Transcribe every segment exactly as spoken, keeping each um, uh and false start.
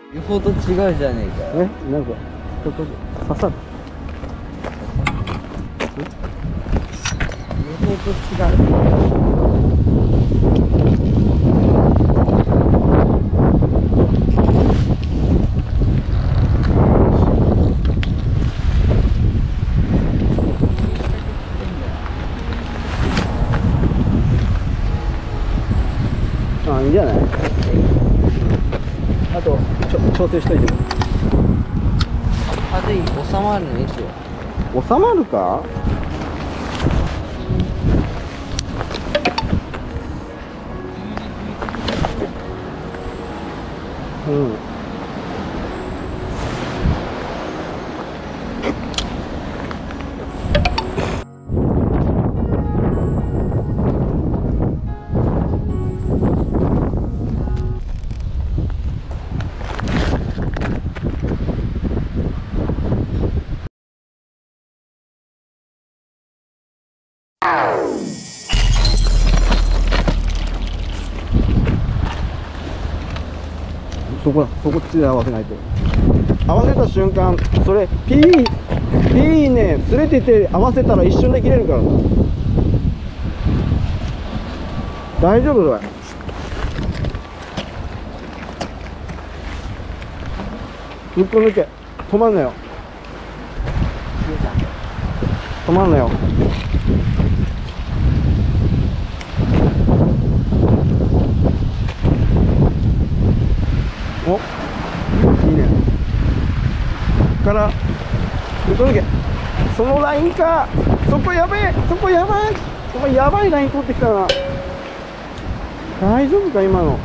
よほど違うじゃねえか。 え、なんかここ刺さる。 よほど違う。 あ、いいんじゃない。あとちょ調整しといても。 風収まるのいつよ。 収まるか。うん。そこだ、そこっちで合わせないと。合わせた瞬間、それピーピーね、連れてって合わせたら一瞬で切れるから。大丈夫だよ。抜っこ抜け、止まんなよ。止まんなよ。お、いいね。から抜っこ抜け。そのラインか。そこやべえ、そこやばい。そこやばいライン取ってきたな。大丈夫か今の。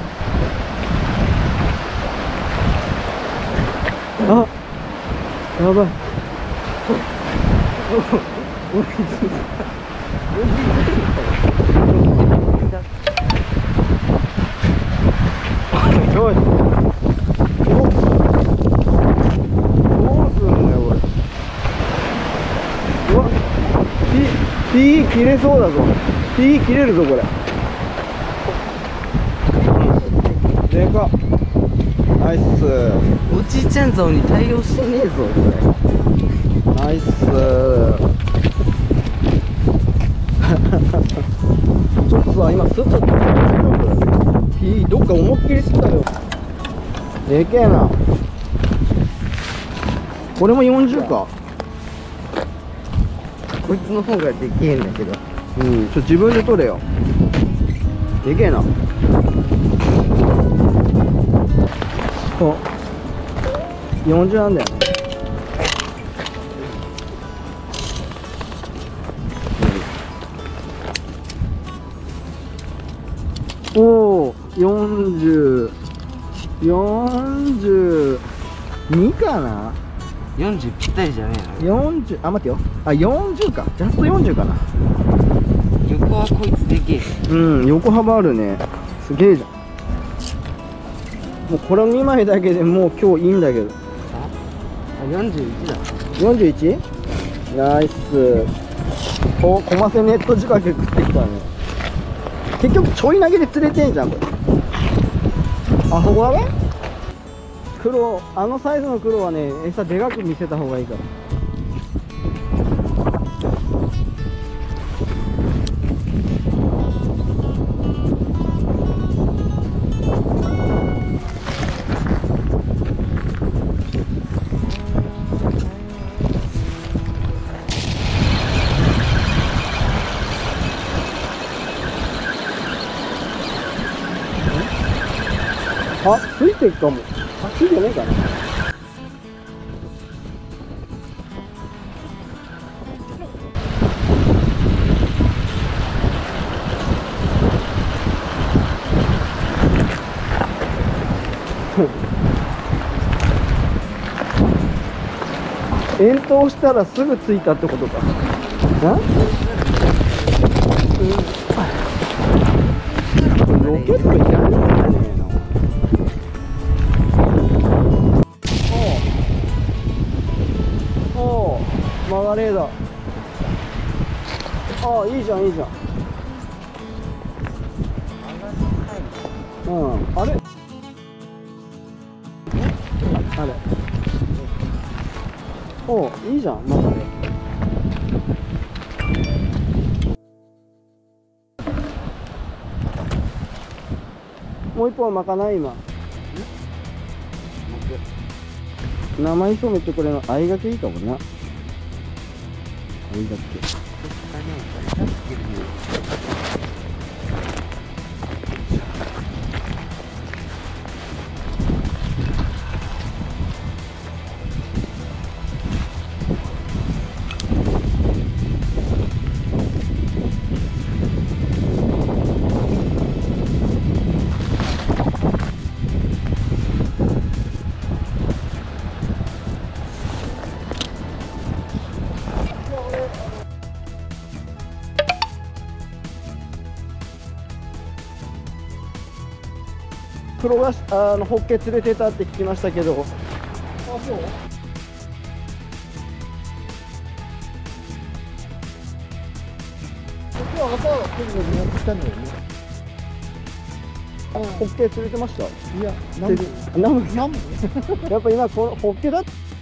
あ、やばい。おい、どうすんだよこれ。うわ、ピー切れそうだぞ。ピー切れるぞこれ。でかっ。ナイス。 おじいちゃん像に対応してねえぞこナイス。ちょっとさ、今吸っちゃった。ピーどっか思いっきり吸ったよ。でけえな。これもよんじゅうか。 れ。こいつの方がでけえんだけど。 うん、ちょ自分で取れよ。でけえな。そう、よんじゅうなんだよね。おお、よんじゅう、よんじゅうにかな。 よんじゅうぴったりじゃねえの。 よんじゅう、あ、待ってよ。あ、よんじゅうか。ジャストよんじゅうかな。 横はこいつでけえ。 うん、横幅あるね。すげえじゃん。もうこれにまいだけでもう今日いいんだけど。 あ、よんじゅういちだ。 よんじゅういち？ ナイス。お、コマセネット仕掛け食ってきたね。結局ちょい投げで釣れてんじゃんこれ。あそこだね。黒、あのサイズの黒はね、餌でかく見せた方がいいから。あ、ついてるかも。あ、ついてねえかな。遠投したらすぐついたってことか。な？ロケットいらないんじゃねえの。おお、曲がれだ。ああ、いいじゃんいいじゃん。うん、あれ。 あれ。おう、いいじゃん、中で。もう一本巻かない今。生磯めっちゃこれのあいがけいいかもな。あいがけ。黒があのホッケ連れてたって聞きましたけど。あ、そう。今日は朝は結構見送ったんだよね。ホッケ連れてました。いや、ナムナムやっぱ今このホッケだ。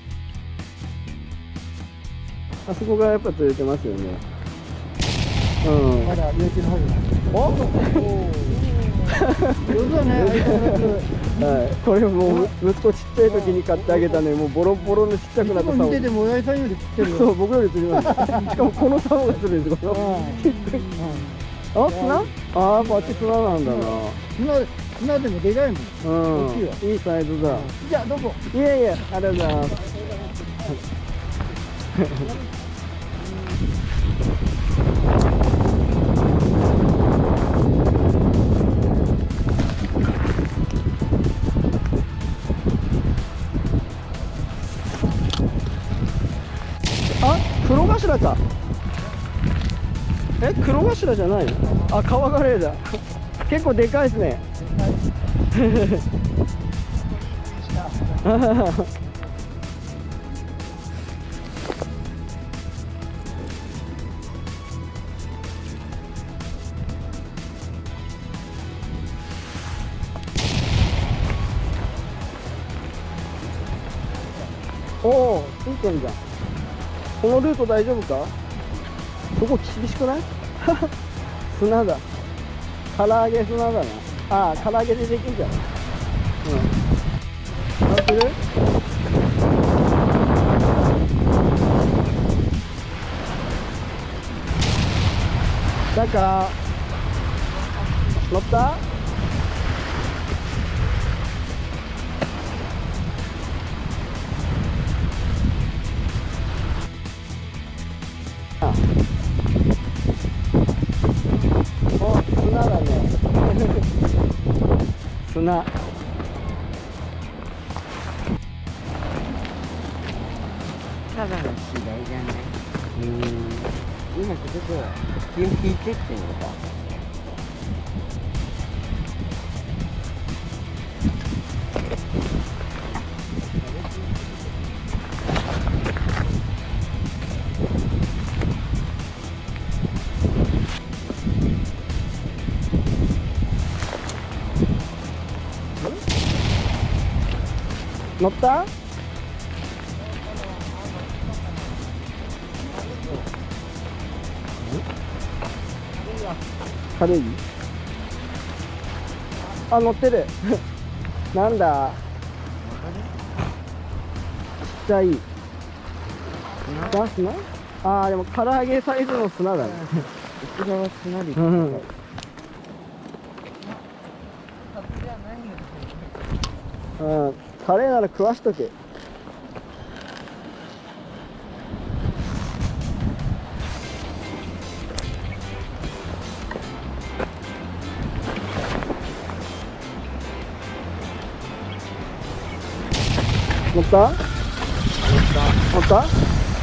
あそこがやっぱ釣れてますよね。うん。まだ入れてるはずだ。お。上手だね。はい。これもう息子ちっちゃい時に買ってあげたね。もうボロボロのちっちゃくなった竿。見てても親父さんより釣ってるよ。そう、僕より釣ります。しかもこの竿が釣れるんですよ。あ、砂？ああ、こっち砂なんだな。砂、砂でもでかいもん。うん。いいサイズだ。じゃあどこ？いやいや、ありがとうございます。あ、黒頭か。え、黒頭じゃないの？あ、カワガレイだ。結構でかいですね。おお、ついてんじゃん。このルート大丈夫か？そこ厳しくない？砂だ。唐揚げ砂だな。ああ、唐揚げでできんじゃん。うん。乗ってる？なんか乗った？お、砂だね。砂。 ただの次第じゃない。うん。今ちょっと気を引いてってのか。 乗った？軽い？あ、乗ってる。なんだ？ちっちゃい。砂？砂？ああ、でも唐揚げサイズの砂だね。 内側砂で。うん。 うん、カレーなら食わしとけ。乗った？乗った。乗った？お、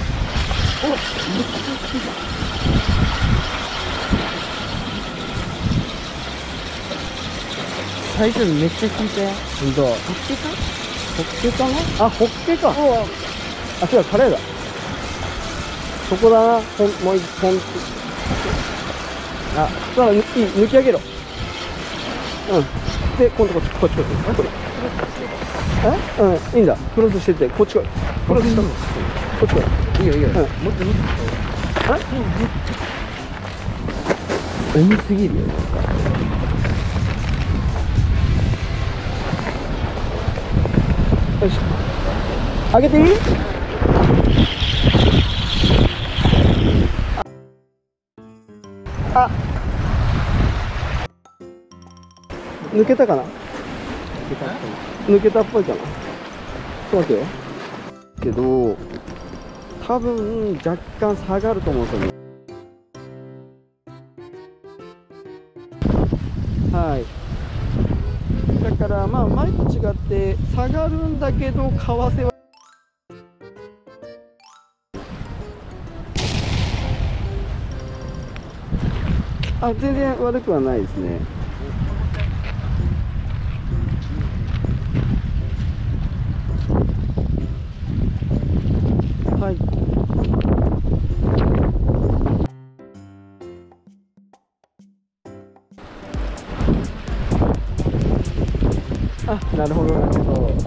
最初めっちゃ効いたよ。 ほんと。 ホッケか？ ホッケかな？あ、ホッケか。あ、違う、カレーだ。そこだな。ほん、もう一本。あ、だから、いい、抜き上げろ。うん。で、今度こっち、こっち、こっち。これ。 えうんいいんだクロスしててこっち来いクロスしたのこっち来いいいよいいよ、 うんもっともっとえ重すぎるよ。 よし上げていいあ抜けたかな抜けたっぽいかなちょっと待ってよけど多分若干下がると思うんですよねはいだからまあ前と違って下がるんだけど為替はあ全然悪くはないですねはいあなるほどなるほど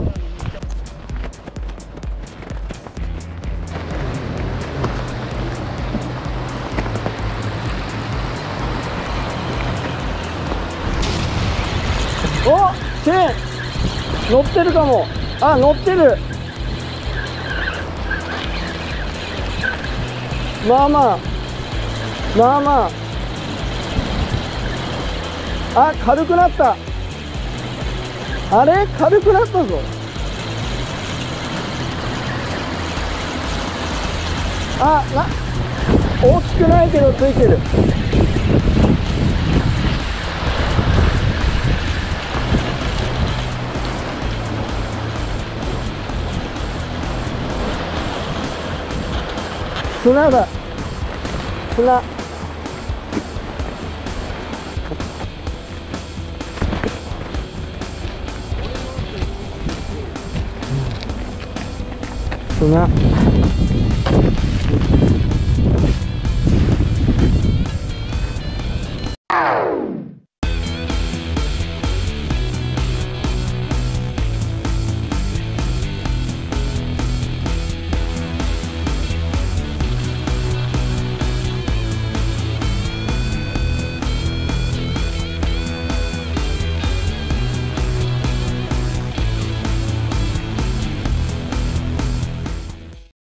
おチェーン乗ってるかもあ乗ってるまあまあまあまああ軽くなったあれ軽くなったぞあな大きくないけどついてる砂だ砂砂